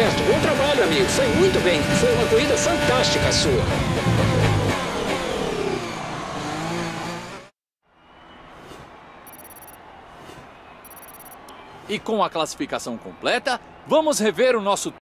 certo. Bom trabalho, amigo. Foi muito bem. Foi uma corrida fantástica a sua. E com a classificação completa, vamos rever o nosso